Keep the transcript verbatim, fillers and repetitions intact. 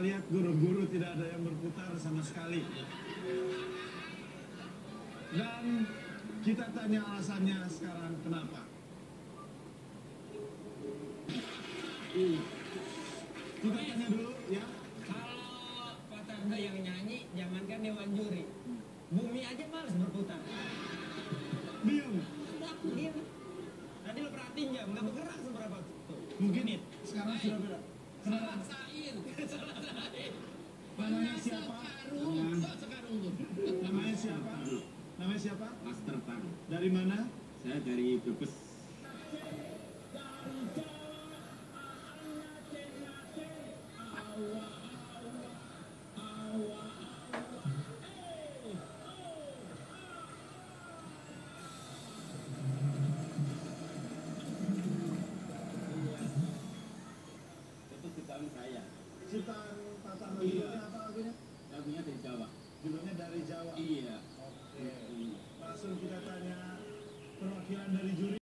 lihat guru-guru tidak ada yang berputar sama sekali. Dan kita tanya alasannya sekarang kenapa. Kita tanya dulu ya. Kalau Pak Tanda yang nyanyi, jangankan Dewan Juri, bumi aja males berputar. Diam. Diam. Tadi lo perhatiin jam, nggak bergerak seberapa tuh. Mungkin sekarang sudah beda. Salah sain. Salah sain. Namanya siapa? Sekarung. Sekarung. Namanya siapa? Namanya siapa? Master Tang. Dari mana? Saya dari Brebes. Itu ciptaan saya. Ciptaan Pak Tanda. Judulnya apa lagunya? Lagunya dari Jawa. Judulnya Dari Jawa. Iya. Oke. Langsung kita tanya perwakilan dari juri.